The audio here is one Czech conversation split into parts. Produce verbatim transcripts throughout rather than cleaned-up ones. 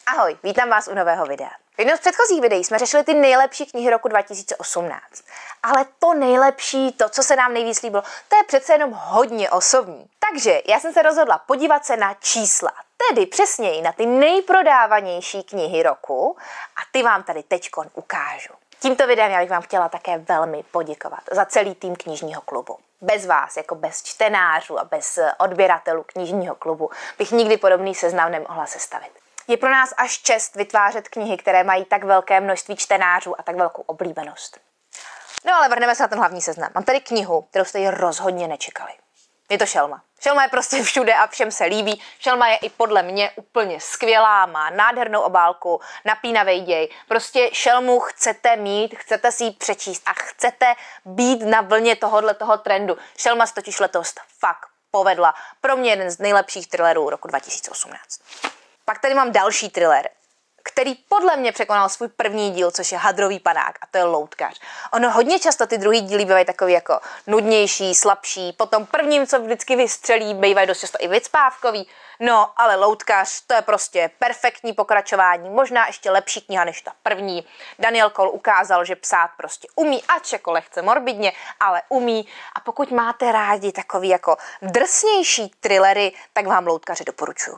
Ahoj, vítám vás u nového videa. V jednom z předchozích videí jsme řešili ty nejlepší knihy roku dva tisíce osmnáct. Ale to nejlepší, to, co se nám nejvíc líbilo, to je přece jenom hodně osobní. Takže já jsem se rozhodla podívat se na čísla, tedy přesněji na ty nejprodávanější knihy roku a ty vám tady teďkon ukážu. Tímto videem já bych vám chtěla také velmi poděkovat za celý tým knižního klubu. Bez vás, jako bez čtenářů a bez odběratelů knižního klubu, bych nikdy podobný seznam nemohla sestavit. Je pro nás až čest vytvářet knihy, které mají tak velké množství čtenářů a tak velkou oblíbenost. No ale vrhneme se na ten hlavní seznam. Mám tady knihu, kterou jste ji rozhodně nečekali. Je to Šelma. Šelma je prostě všude a všem se líbí. Šelma je i podle mě úplně skvělá, má nádhernou obálku, napínavý děj. Prostě Šelmu chcete mít, chcete si ji přečíst a chcete být na vlně tohohle toho trendu. Šelma se totiž letos fakt povedla. Pro mě jeden z nejlepších thrillerů roku dva tisíce osmnáct. Pak tady mám další thriller, který podle mě překonal svůj první díl, což je Hadrový panák, a to je Loutkař. Ono hodně často ty druhý díly bývají takový jako nudnější, slabší, potom prvním, co vždycky vystřelí, bývají dost často i vycpávkový. No, ale Loutkař, to je prostě perfektní pokračování, možná ještě lepší kniha než ta první. Daniel Cole ukázal, že psát prostě umí, ač jako lehce morbidně, ale umí. A pokud máte rádi takový jako drsnější thrillery, tak vám Loutkaře doporučuji.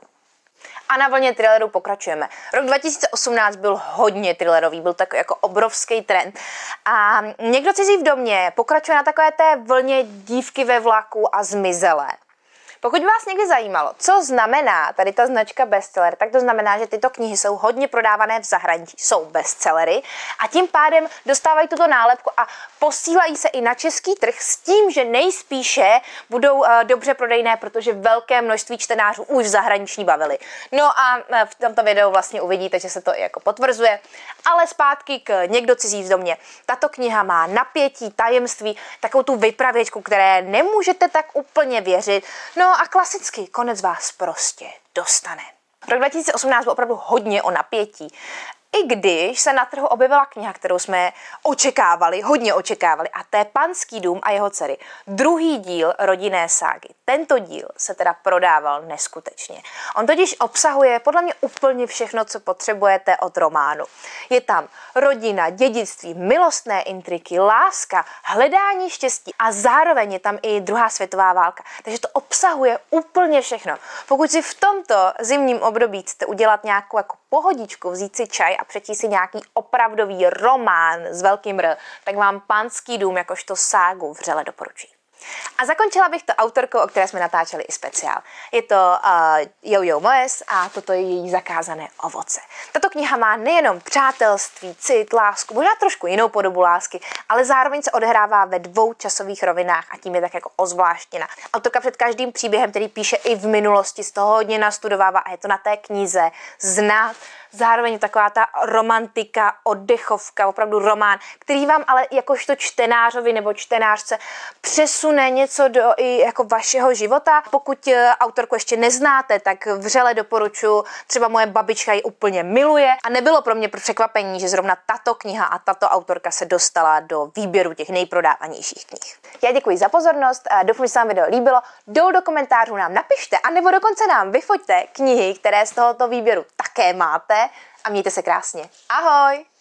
A na vlně thrillerů pokračujeme. Rok dva tisíce osmnáct byl hodně thrillerový, byl takový jako obrovský trend. A Někdo cizí v domě pokračuje na takové té vlně Dívky ve vlaku a Zmizelé. Pokud vás někdy zajímalo, co znamená tady ta značka bestseller, tak to znamená, že tyto knihy jsou hodně prodávané v zahraničí, jsou bestsellery a tím pádem dostávají tuto nálepku a posílají se i na český trh s tím, že nejspíše budou uh, dobře prodejné, protože velké množství čtenářů už v zahraniční bavili. No a uh, v tomto videu vlastně uvidíte, že se to i jako potvrzuje. Ale zpátky k Někdo cizí v domě. Tato kniha má napětí, tajemství, takovou tu vypravěčku, které nemůžete tak úplně věřit. No a klasicky konec vás prostě dostane. Rok dva tisíce osmnáct byl opravdu hodně o napětí. I když se na trhu objevila kniha, kterou jsme očekávali, hodně očekávali, a to je Panský dům a jeho dcery. Druhý díl rodinné ságy. Tento díl se teda prodával neskutečně. On totiž obsahuje podle mě úplně všechno, co potřebujete od románu. Je tam rodina, dědictví, milostné intriky, láska, hledání štěstí a zároveň je tam i druhá světová válka. Takže to obsahuje úplně všechno. Pokud si v tomto zimním období chcete udělat nějakou jako pohodičku, vzít si čaj a přečíst si nějaký opravdový román s velkým R, tak vám Panský dům jakožto ságu vřele doporučuji. A zakončila bych to autorkou, o které jsme natáčeli i speciál. Je to uh, Jojo Moyes a toto je její Zakázané ovoce. Tato kniha má nejenom přátelství, cit, lásku, možná trošku jinou podobu lásky, ale zároveň se odehrává ve dvou časových rovinách a tím je tak jako ozvláštěna. Autorka před každým příběhem, který píše i v minulosti, z toho hodně nastudovává a je to na té knize znát. Zároveň je taková ta romantika, oddechovka, opravdu román, který vám ale jakožto čtenářovi nebo čtenářce přesune něco do i jako vašeho života. Pokud autorku ještě neznáte, tak vřele doporučuji, třeba moje babička ji úplně miluje a nebylo pro mě překvapení, že zrovna tato kniha a tato autorka se dostala do výběru těch nejprodávanějších knih. Já děkuji za pozornost, doufám, že se vám video líbilo, dolů do komentářů nám napište, anebo dokonce nám vyfoťte knihy, které z tohoto výběru také máte a mějte se krásně. Ahoj!